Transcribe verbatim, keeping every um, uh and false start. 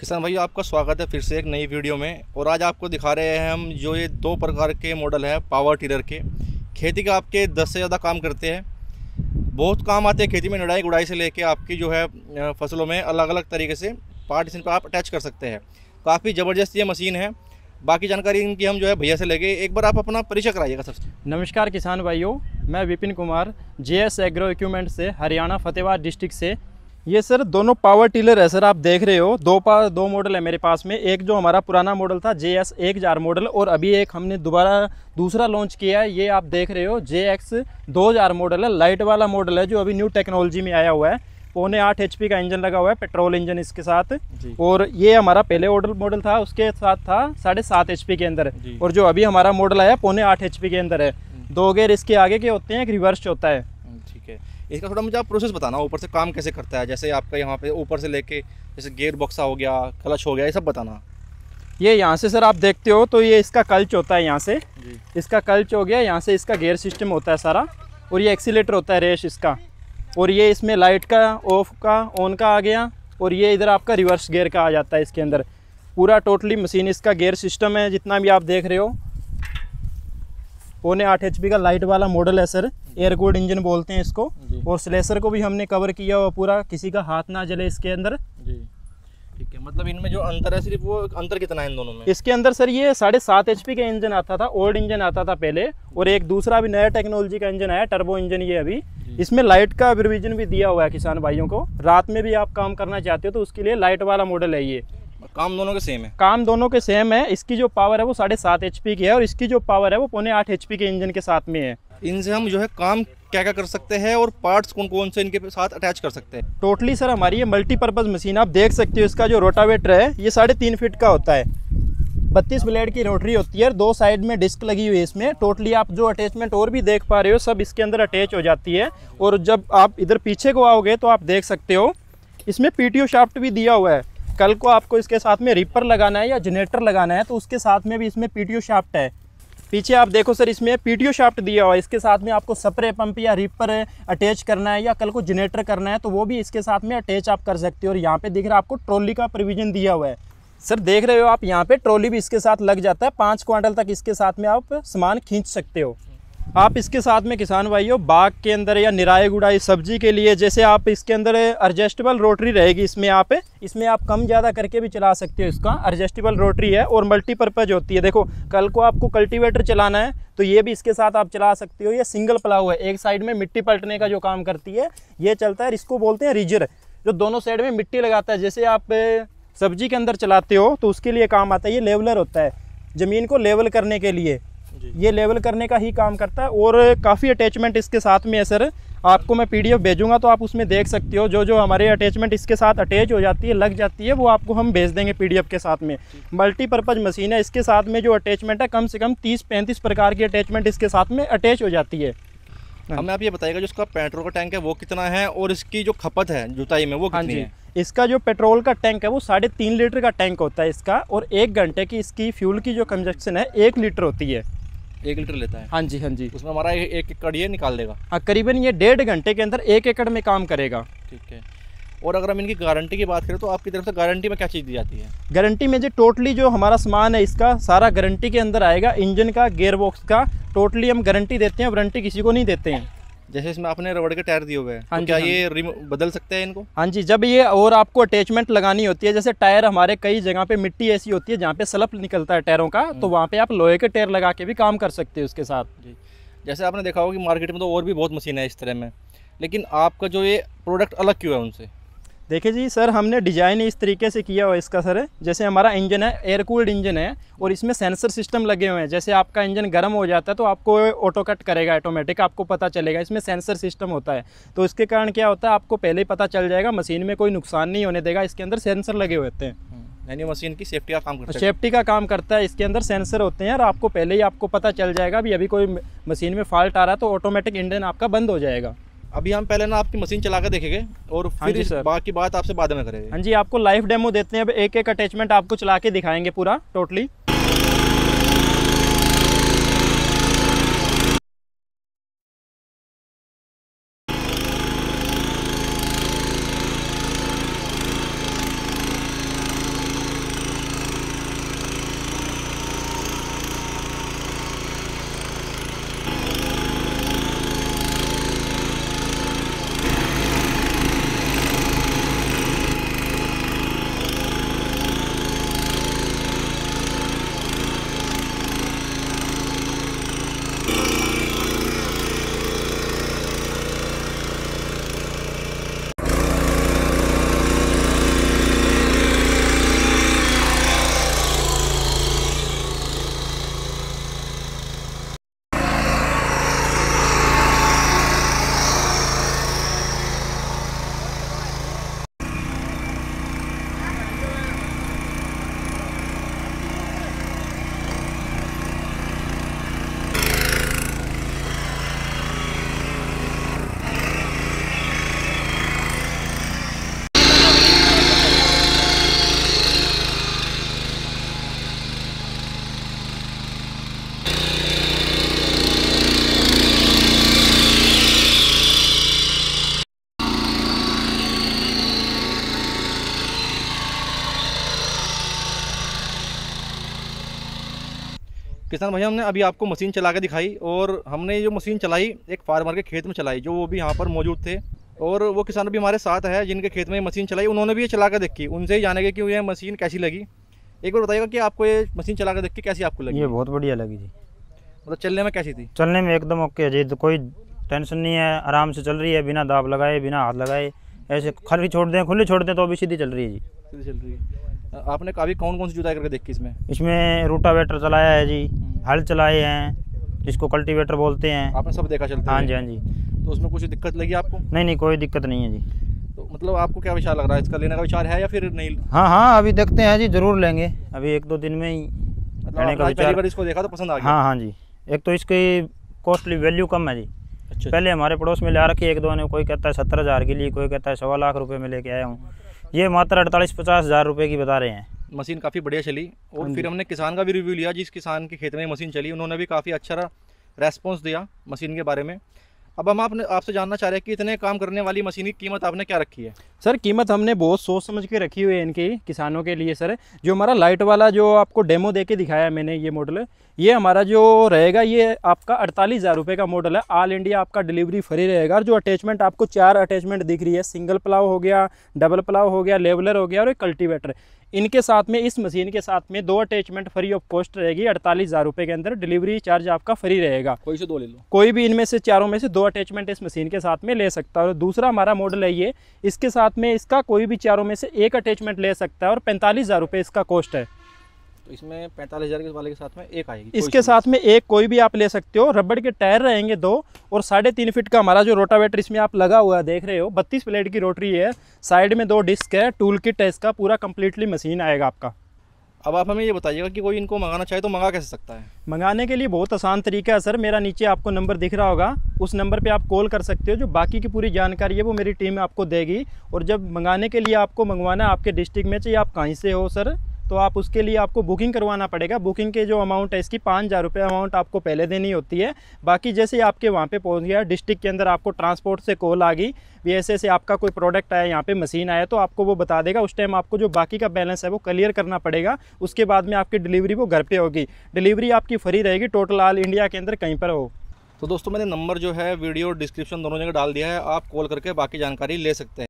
किसान भाई, आपका स्वागत है फिर से एक नई वीडियो में। और आज आपको दिखा रहे हैं हम जो ये दो प्रकार के मॉडल है पावर टिलर के। खेती का आपके दस से ज़्यादा काम करते हैं, बहुत काम आते हैं खेती में। निराई गुड़ाई से लेके आपकी जो है फसलों में अलग अलग तरीके से पार्टीशन पर आप अटैच कर सकते हैं। काफ़ी ज़बरदस्त ये मशीन है। बाकी जानकारी इनकी हम जो है भैया से लेके, एक बार आप अपना परिचय कराइएगा सबसे। नमस्कार किसान भाइयों, मैं Vipin Kumar JS agro equipment से, हरियाणा फतेहाबाद डिस्ट्रिक्ट से। ये सर दोनों पावर टिलर है सर, आप देख रहे हो। दो पा दो मॉडल है मेरे पास में। एक जो हमारा पुराना मॉडल था जे एस एक हज़ार मॉडल, और अभी एक हमने दोबारा दूसरा लॉन्च किया है। ये आप देख रहे हो जे एक्स दो हज़ार मॉडल है, लाइट वाला मॉडल है जो अभी न्यू टेक्नोलॉजी में आया हुआ है। पौने आठ एच पी का इंजन लगा हुआ है, पेट्रोल इंजन इसके साथ। और ये हमारा पहले ऑर्डर मॉडल था, उसके साथ था साढ़े सात एच पी के अंदर। और जो अभी हमारा मॉडल आया पौने आठ एच पी के अंदर है। दो गेयर इसके आगे के होते हैं, एक रिवर्स होता है। ठीक है, इसका थोड़ा मुझे आप प्रोसेस बताना, ऊपर से काम कैसे करता है। जैसे आपका यहाँ पे ऊपर से लेके जैसे गेयर बॉक्सा हो गया, क्लच हो गया, ये सब बताना। ये यहाँ से सर आप देखते हो तो ये इसका कल्च होता है, यहाँ से इसका कल्च हो गया। यहाँ से इसका गेयर सिस्टम होता है सारा, और ये एक्सीलेटर होता है रेस इसका। और ये इसमें लाइट का ऑफ का ऑन का आ गया, और ये इधर आपका रिवर्स गियर का आ जाता है इसके अंदर। पूरा टोटली मशीन इसका गियर सिस्टम है जितना भी आप देख रहे हो। पौने आठ एच पी का लाइट वाला मॉडल है सर, एयर कूल्ड इंजन बोलते हैं इसको। और स्लेसर को भी हमने कवर किया हुआ पूरा, किसी का हाथ ना जले इसके अंदर जी। ठीक है, मतलब इनमें जो अंतर है सिर्फ वो अंतर कितना है इन दोनों में? इसके अंदर सर ये साढ़े सात एच पी का इंजन आता था, ओल्ड इंजन आता था पहले। और एक दूसरा भी नया टेक्नोलॉजी का इंजन आया, टर्बो इंजन। ये अभी इसमें लाइट का प्रोविजन भी दिया हुआ है किसान भाइयों को। रात में भी आप काम करना चाहते हो तो उसके लिए लाइट वाला मॉडल है ये। काम दोनों के सेम है? काम दोनों के सेम है। इसकी जो पावर है वो साढ़े सात एच पी की है, और इसकी जो पावर है वो पौने आठ एच पी के इंजन के साथ में है। इनसे हम जो है काम क्या क्या कर सकते हैं, और पार्ट्स कौन कौन से इनके साथ अटैच कर सकते हैं? टोटली सर हमारी ये मल्टीपर्पज़ मशीन, आप देख सकते हो। इसका जो रोटावेटर है ये साढ़े तीन फीट का होता है, बत्तीस ब्लेड की रोटरी होती है, दो साइड में डिस्क लगी हुई है इसमें। टोटली आप जो अटैचमेंट और भी देख पा रहे हो सब इसके अंदर अटैच हो जाती है। और जब आप इधर पीछे को आओगे तो आप देख सकते हो इसमें पीटीओ शाफ्ट भी दिया हुआ है। कल को आपको इसके साथ में रिपर लगाना है या जनरेटर लगाना है तो उसके साथ में भी इसमें पीटीओ शाफ्ट है। पीछे आप देखो सर, इसमें पीटीओ शाफ्ट दिया हुआ है। इसके साथ में आपको स्प्रे पंप या रिपर अटैच करना है या कल को जनरेटर करना है तो वो भी इसके साथ में अटैच आप कर सकते हो। और यहाँ पे दिख रहा है आपको ट्रॉली का प्रोविजन दिया हुआ है सर, देख रहे हो आप। यहाँ पे ट्रॉली भी इसके साथ लग जाता है, पाँच क्वांटल तक इसके साथ में आप सामान खींच सकते हो। आप इसके साथ में किसान भाइयों बाग के अंदर या निराई गुड़ाई सब्जी के लिए, जैसे आप इसके अंदर एडजस्टेबल रोटरी रहेगी इसमें, आप इसमें आप कम ज़्यादा करके भी चला सकते हो। इसका एडजस्टेबल रोटरी है और मल्टीपर्पज़ होती है। देखो कल को आपको कल्टीवेटर चलाना है तो ये भी इसके साथ आप चला सकते हो। ये सिंगल प्लाऊ है, एक साइड में मिट्टी पलटने का जो काम करती है ये चलता है। इसको बोलते हैं रीजर, जो दोनों साइड में मिट्टी लगाता है। जैसे आप सब्जी के अंदर चलाते हो तो उसके लिए काम आता है। ये लेवलर होता है, ज़मीन को लेवल करने के लिए ये लेवल करने का ही काम करता है। और काफ़ी अटैचमेंट इसके साथ में है सर, आपको मैं पीडीएफ भेजूंगा तो आप उसमें देख सकते हो। जो जो हमारे अटैचमेंट इसके साथ अटैच हो जाती है, लग जाती है, वो आपको हम भेज देंगे पीडीएफ के साथ में। मल्टीपर्पज़ मशीन है, इसके साथ में जो अटैचमेंट है कम से कम तीस पैंतीस प्रकार की अटैचमेंट इसके साथ में अटैच हो जाती है। हमें आप ये बताइएगा जो इसका पेट्रोल का टैंक है वो कितना है, और इसकी जो खपत है जुताई में वो कितनी है? इसका जो पेट्रोल का टैंक है वो साढ़े तीन लीटर का टैंक होता है इसका, और एक घंटे की इसकी फ्यूल की जो कंजप्शन है एक लीटर होती है। एक लीटर लेता है? हाँ जी, हाँ जी। उसमें हमारा एक एकड़ ये निकाल देगा? हाँ, करीबन ये डेढ़ घंटे के अंदर एक एकड़ में काम करेगा। ठीक है। और अगर हम इनकी गारंटी की बात करें तो आपकी तरफ से गारंटी में क्या चीज़ दी जाती है? गारंटी में जो टोटली जो हमारा सामान है इसका सारा गारंटी के अंदर आएगा। इंजन का, गेयर बॉक्स का टोटली हम गारंटी देते हैं, वारंटी किसी को नहीं देते हैं। जैसे इसमें आपने रबड़ के टायर दिए हुए हैं, तो क्या ये रिम बदल सकते हैं इनको? हाँ जी, जब ये और आपको अटैचमेंट लगानी होती है, जैसे टायर हमारे कई जगह पे मिट्टी ऐसी होती है जहाँ पे स्लप निकलता है टायरों का, तो वहाँ पे आप लोहे के टायर लगा के भी काम कर सकते हो उसके साथ जी। जैसे आपने देखा होगा कि मार्केट में तो और भी बहुत मशीन है इस तरह में, लेकिन आपका जो ये प्रोडक्ट अलग क्यों है उनसे? देखिए जी सर, हमने डिज़ाइन इस तरीके से किया हुआ है इसका सर। जैसे हमारा इंजन है एयर कूल्ड इंजन है, और इसमें सेंसर सिस्टम लगे हुए हैं। जैसे आपका इंजन गर्म हो जाता है तो आपको ऑटो कट करेगा, ऑटोमेटिक आपको पता चलेगा। इसमें सेंसर सिस्टम होता है, तो इसके कारण क्या होता है आपको पहले ही पता चल जाएगा, मशीन में कोई नुकसान नहीं होने देगा। इसके अंदर सेंसर लगे हुए होते हैं, यानी मशीन की सेफ्टी का काम करता है। सेफ्टी का काम करता है। इसके अंदर सेंसर होते हैं और आपको पहले ही आपको पता चल जाएगा भी अभी कोई मशीन में फॉल्ट आ रहा है तो ऑटोमेटिक इंजन आपका बंद हो जाएगा। अभी हम पहले ना आपकी मशीन चला कर देखेंगे और फिर इस बाकी बात आपसे बाद में करेंगे। हाँ जी, आपको लाइव डेमो देते हैं। अब एक एक अटैचमेंट आपको चला के दिखाएंगे पूरा टोटली। किसान भाई, हमने अभी आपको मशीन चला के दिखाई और हमने जो मशीन चलाई एक फार्मर के खेत में चलाई, जो वो भी यहाँ पर मौजूद थे और वो किसान भी हमारे साथ है जिनके खेत में ये मशीन चलाई, उन्होंने भी ये चला कर देखी। उनसे ही जानेंगे कि ये मशीन कैसी लगी। एक बार बताइएगा कि आपको ये मशीन चला कर देख के कैसी आपको लगी? ये बहुत बढ़िया लगी जी। मतलब चलने में कैसी थी? चलने में एकदम ओके है जी, तो कोई टेंशन नहीं है, आराम से चल रही है, बिना दाब लगाए, बिना हाथ लगाए। ऐसे खाली छोड़ दें, खुले छोड़ दें तो अभी सीधी चल रही है जी। सीधी चल रही है। आपने काफ़ी कौन कौन सी जुताई करके देखी इसमें? इसमें रूटावेटर चलाया है जी, हल चलाए हैं, जिसको कल्टीवेटर बोलते हैं। आपने सब देखा चलता? हाँ जी, हाँ जी। तो उसमें कुछ दिक्कत लगी आपको? नहीं नहीं, कोई दिक्कत नहीं है जी। तो मतलब आपको क्या विचार लग रहा है, इसका लेने का विचार है या फिर नहीं? हाँ हाँ, अभी देखते हैं जी, ज़रूर लेंगे, अभी एक दो दिन में ही मतलब लेने का आपने पहली विचार। बार इसको देखा तो पसंद आ गया? हाँ हाँ जी, एक तो इसकी कॉस्टली वैल्यू कम है जी। अच्छा। पहले हमारे पड़ोस में ला रखी है एक दो ने, कोई कहता है सत्तर हज़ार के लिए, कोई कहता है सवा लाख रुपए में लेके आया हूँ। ये मात्र अड़तालीस पचास हज़ार रुपये की बता रहे हैं। मशीन काफ़ी बढ़िया चली और फिर हमने किसान का भी रिव्यू लिया, जिस किसान के खेत में मशीन चली उन्होंने भी काफ़ी अच्छा रेस्पॉन्स दिया मशीन के बारे में। अब हम आपने आपसे जानना चाह रहे हैं कि इतने काम करने वाली मशीन की कीमत आपने क्या रखी है? सर कीमत हमने बहुत सोच समझ के रखी हुई है इनकी किसानों के लिए। सर जो हमारा लाइट वाला जो आपको डेमो दे के दिखाया मैंने, ये मॉडल ये हमारा जो रहेगा ये आपका अड़तालीस हज़ार रुपये का मॉडल है। ऑल इंडिया आपका डिलीवरी फ्री रहेगा। और जो अटैचमेंट आपको चार अटैचमेंट दिख रही है, सिंगल प्लाव हो गया, डबल प्लाव हो गया, लेवलर हो गया और एक कल्टीवेटर, इनके साथ में इस मशीन के साथ में दो अटैचमेंट फ्री ऑफ कॉस्ट रहेगी। अड़तालीस हज़ार रुपये के अंदर डिलीवरी चार्ज आपका फ्री रहेगा। कोई से दो ले लो, कोई भी इनमें से चारों में से दो अटैचमेंट इस मशीन के साथ में ले सकता है। और दूसरा हमारा मॉडल है ये, इसके साथ में इसका कोई भी चारों में से एक अटैचमेंट ले सकता है और पैंतालीस हज़ार रुपये इसका कॉस्ट है। तो इसमें पैंतालीस हज़ार के वाले के साथ में एक आएगी, इसके साथ में एक कोई भी आप ले सकते हो। रबड़ के टायर रहेंगे दो और साढ़े तीन फीट का हमारा जो रोटावेटर इसमें आप लगा हुआ है देख रहे हो, बत्तीस प्लेट की रोटरी है, साइड में दो डिस्क है, टूल किट है इसका, पूरा कंप्लीटली मशीन आएगा आपका। अब आप हमें ये बताइएगा कि कोई इनको मंगाना चाहे तो मंगा कैसे सकता है? मंगाने के लिए बहुत आसान तरीका है सर। मेरा नीचे आपको नंबर दिख रहा होगा, उस नंबर पे आप कॉल कर सकते हो। जो बाकी की पूरी जानकारी है वो मेरी टीम आपको देगी। और जब मंगाने के लिए आपको मंगवाना है आपके डिस्ट्रिक्ट में, चाहे आप कहीं से हो सर, तो आप उसके लिए आपको बुकिंग करवाना पड़ेगा। बुकिंग के जो अमाउंट है इसकी पाँच हज़ार रुपये अमाउंट आपको पहले देनी होती है। बाकी जैसे ही आपके वहाँ पे पहुँच गया डिस्ट्रिक्ट के अंदर, आपको ट्रांसपोर्ट से कॉल आ गई भी ऐसे ऐसे आपका कोई प्रोडक्ट आया, यहाँ पे मशीन आया, तो आपको वो बता देगा। उस टाइम आपको जो बाकी का बैलेंस है वो क्लियर करना पड़ेगा। उसके बाद में आपकी डिलीवरी वो घर पे होगी। डिलीवरी आपकी फ्री रहेगी, टोटल ऑल इंडिया के अंदर कहीं पर हो। तो दोस्तों मैंने नंबर जो है वीडियो डिस्क्रिप्शन दोनों जगह डाल दिया है, आप कॉल करके बाकी जानकारी ले सकते हैं।